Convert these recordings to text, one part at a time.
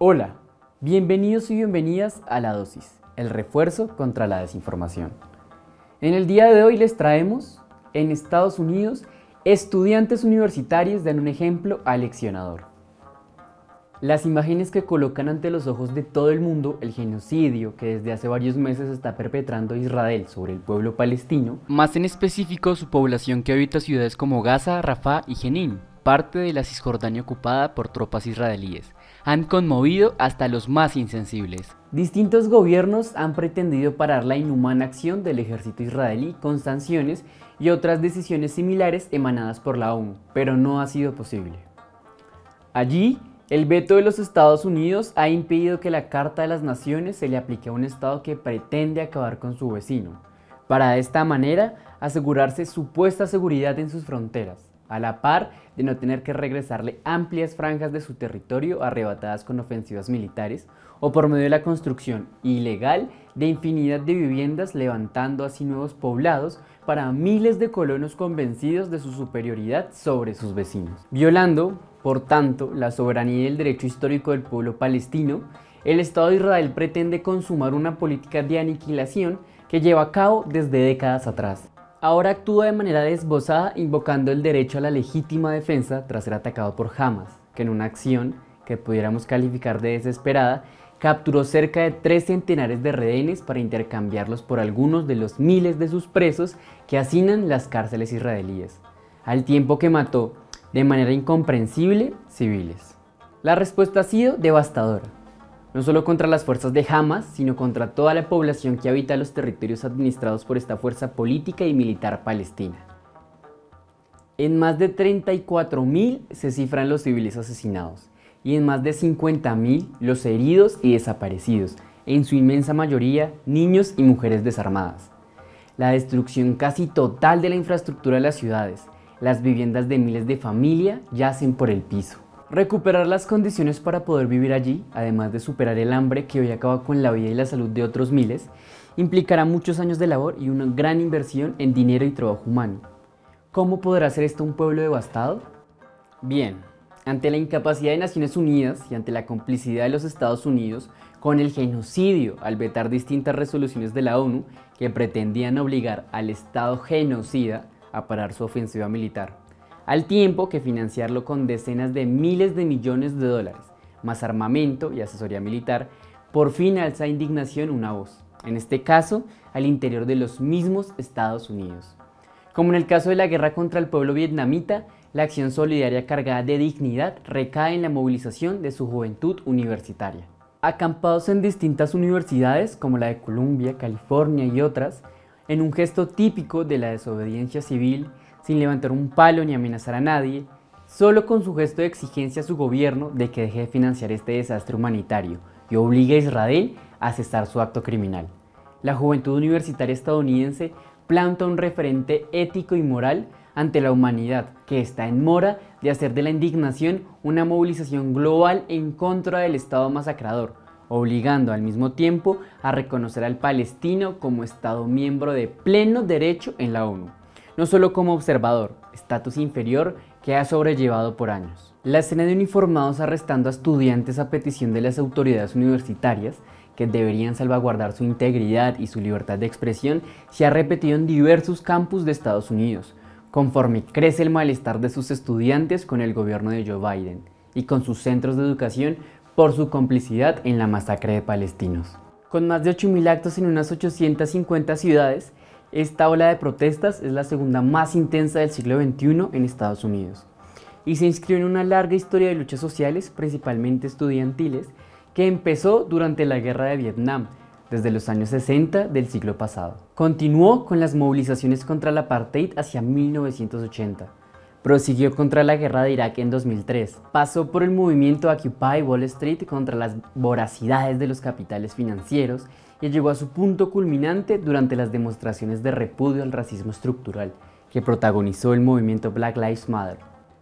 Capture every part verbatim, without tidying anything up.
Hola, bienvenidos y bienvenidas a La Dosis, el refuerzo contra la desinformación. En el día de hoy les traemos, en Estados Unidos, estudiantes universitarios dan un ejemplo aleccionador. Las imágenes que colocan ante los ojos de todo el mundo el genocidio que desde hace varios meses está perpetrando Israel sobre el pueblo palestino, más en específico su población que habita ciudades como Gaza, Rafah y Jenin, parte de la Cisjordania ocupada por tropas israelíes, han conmovido hasta los más insensibles. Distintos gobiernos han pretendido parar la inhumana acción del ejército israelí con sanciones y otras decisiones similares emanadas por la ONU, pero no ha sido posible. Allí, el veto de los Estados Unidos ha impedido que la Carta de las Naciones se le aplique a un Estado que pretende acabar con su vecino, para de esta manera asegurarse supuesta seguridad en sus fronteras, a la par de no tener que regresarle amplias franjas de su territorio arrebatadas con ofensivas militares o por medio de la construcción ilegal de infinidad de viviendas, levantando así nuevos poblados para miles de colonos convencidos de su superioridad sobre sus vecinos. Violando, por tanto, la soberanía y el derecho histórico del pueblo palestino, el Estado de Israel pretende consumar una política de aniquilación que lleva a cabo desde décadas atrás. Ahora actúa de manera desbocada invocando el derecho a la legítima defensa tras ser atacado por Hamas, que en una acción que pudiéramos calificar de desesperada, capturó cerca de tres centenares de rehenes para intercambiarlos por algunos de los miles de sus presos que hacinan las cárceles israelíes, al tiempo que mató, de manera incomprensible, civiles. La respuesta ha sido devastadora, no solo contra las fuerzas de Hamas, sino contra toda la población que habita los territorios administrados por esta fuerza política y militar palestina. En más de treinta y cuatro mil se cifran los civiles asesinados, y en más de cincuenta mil los heridos y desaparecidos, en su inmensa mayoría niños y mujeres desarmadas. La destrucción casi total de la infraestructura de las ciudades, las viviendas de miles de familias yacen por el piso. Recuperar las condiciones para poder vivir allí, además de superar el hambre que hoy acaba con la vida y la salud de otros miles, implicará muchos años de labor y una gran inversión en dinero y trabajo humano. ¿Cómo podrá hacer esto un pueblo devastado? Bien, ante la incapacidad de Naciones Unidas y ante la complicidad de los Estados Unidos con el genocidio al vetar distintas resoluciones de la ONU que pretendían obligar al Estado genocida a parar su ofensiva militar, al tiempo que financiarlo con decenas de miles de millones de dólares, más armamento y asesoría militar, por fin alza indignación una voz, en este caso al interior de los mismos Estados Unidos. Como en el caso de la guerra contra el pueblo vietnamita, la acción solidaria cargada de dignidad recae en la movilización de su juventud universitaria. Acampados en distintas universidades como la de Columbia, California y otras, en un gesto típico de la desobediencia civil, sin levantar un palo ni amenazar a nadie, solo con su gesto de exigencia a su gobierno de que deje de financiar este desastre humanitario y obligue a Israel a cesar su acto criminal. La juventud universitaria estadounidense planta un referente ético y moral ante la humanidad que está en mora de hacer de la indignación una movilización global en contra del Estado masacrador, obligando al mismo tiempo a reconocer al palestino como Estado miembro de pleno derecho en la ONU, no solo como observador, estatus inferior que ha sobrellevado por años. La escena de uniformados arrestando a estudiantes a petición de las autoridades universitarias, que deberían salvaguardar su integridad y su libertad de expresión, se ha repetido en diversos campus de Estados Unidos, conforme crece el malestar de sus estudiantes con el gobierno de Joe Biden y con sus centros de educación por su complicidad en la masacre de palestinos. Con más de ocho mil actos en unas ochocientas cincuenta ciudades, esta ola de protestas es la segunda más intensa del siglo veintiuno en Estados Unidos y se inscribe en una larga historia de luchas sociales, principalmente estudiantiles, que empezó durante la Guerra de Vietnam, desde los años sesenta del siglo pasado. Continuó con las movilizaciones contra el apartheid hacia mil novecientos ochenta. Prosiguió contra la guerra de Irak en dos mil tres, pasó por el movimiento Occupy Wall Street contra las voracidades de los capitales financieros y llegó a su punto culminante durante las demostraciones de repudio al racismo estructural que protagonizó el movimiento Black Lives Matter.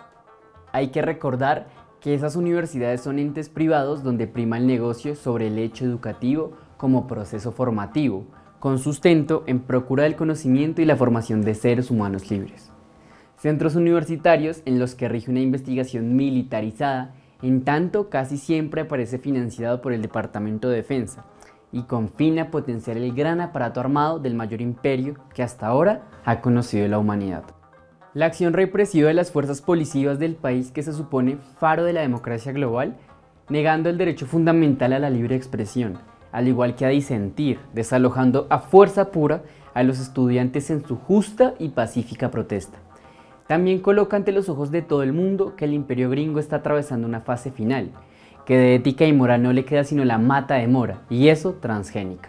Hay que recordar que esas universidades son entes privados donde prima el negocio sobre el hecho educativo como proceso formativo, con sustento en procura del conocimiento y la formación de seres humanos libres. Centros universitarios en los que rige una investigación militarizada En tanto, casi siempre aparece financiado por el Departamento de Defensa y con fin a potenciar el gran aparato armado del mayor imperio que hasta ahora ha conocido la humanidad. La acción represiva de las fuerzas policivas del país, que se supone faro de la democracia global, negando el derecho fundamental a la libre expresión, al igual que a disentir, desalojando a fuerza pura a los estudiantes en su justa y pacífica protesta. También coloca ante los ojos de todo el mundo que el imperio gringo está atravesando una fase final, que de ética y moral no le queda sino la mata de mora, y eso transgénica.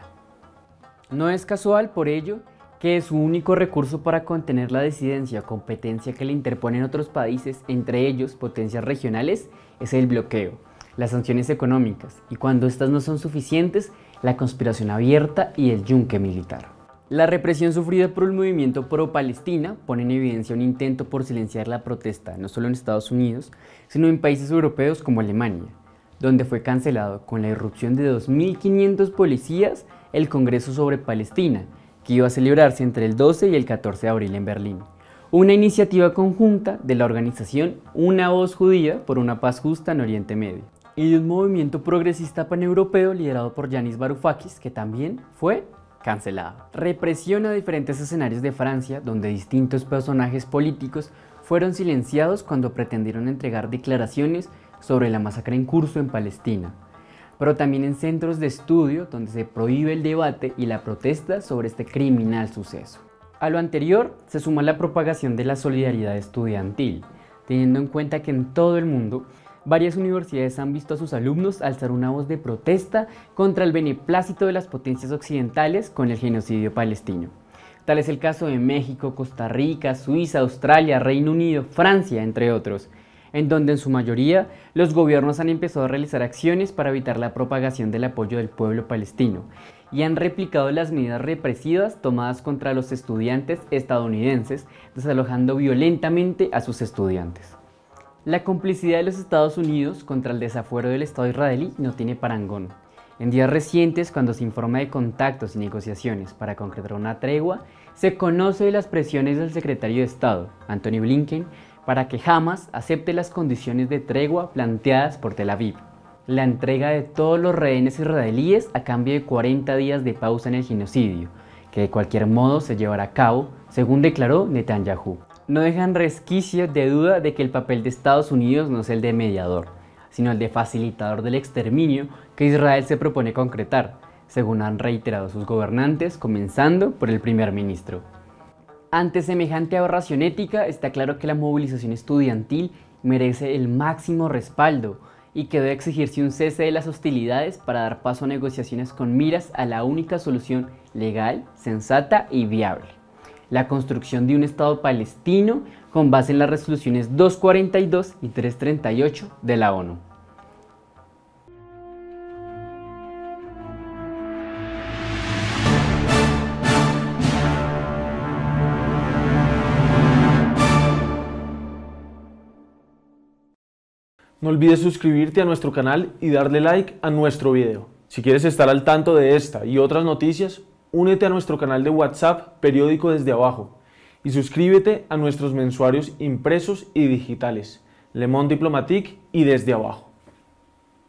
No es casual, por ello, que su único recurso para contener la disidencia o competencia que le interponen otros países, entre ellos potencias regionales, es el bloqueo, las sanciones económicas, y cuando estas no son suficientes, la conspiración abierta y el yunque militar. La represión sufrida por el movimiento pro-Palestina pone en evidencia un intento por silenciar la protesta, no solo en Estados Unidos, sino en países europeos como Alemania, donde fue cancelado con la irrupción de dos mil quinientos policías el Congreso sobre Palestina, que iba a celebrarse entre el doce y el catorce de abril en Berlín. Una iniciativa conjunta de la organización Una Voz Judía por una Paz Justa en Oriente Medio, y de un movimiento progresista paneuropeo liderado por Yanis Varoufakis, que también fue cancelado. Represión a diferentes escenarios de Francia, donde distintos personajes políticos fueron silenciados cuando pretendieron entregar declaraciones sobre la masacre en curso en Palestina, pero también en centros de estudio donde se prohíbe el debate y la protesta sobre este criminal suceso. A lo anterior se suma la propagación de la solidaridad estudiantil, teniendo en cuenta que en todo el mundo varias universidades han visto a sus alumnos alzar una voz de protesta contra el beneplácito de las potencias occidentales con el genocidio palestino. Tal es el caso de México, Costa Rica, Suiza, Australia, Reino Unido, Francia, entre otros, en donde en su mayoría los gobiernos han empezado a realizar acciones para evitar la propagación del apoyo del pueblo palestino y han replicado las medidas represivas tomadas contra los estudiantes estadounidenses, desalojando violentamente a sus estudiantes. La complicidad de los Estados Unidos contra el desafuero del Estado israelí no tiene parangón. En días recientes, cuando se informa de contactos y negociaciones para concretar una tregua, se conoce de las presiones del secretario de Estado, Antony Blinken, para que Hamas acepte las condiciones de tregua planteadas por Tel Aviv, la entrega de todos los rehenes israelíes a cambio de cuarenta días de pausa en el genocidio, que de cualquier modo se llevará a cabo, según declaró Netanyahu. No dejan resquicio de duda de que el papel de Estados Unidos no es el de mediador, sino el de facilitador del exterminio que Israel se propone concretar, según han reiterado sus gobernantes, comenzando por el primer ministro. Ante semejante aberración ética, está claro que la movilización estudiantil merece el máximo respaldo y que debe exigirse un cese de las hostilidades para dar paso a negociaciones con miras a la única solución legal, sensata y viable: la construcción de un Estado palestino con base en las resoluciones doscientos cuarenta y dos y trescientos treinta y ocho de la ONU. No olvides suscribirte a nuestro canal y darle like a nuestro video. Si quieres estar al tanto de esta y otras noticias, únete a nuestro canal de WhatsApp Periódico Desde Abajo y suscríbete a nuestros mensuarios impresos y digitales, Le Monde Diplomatique y Desde Abajo.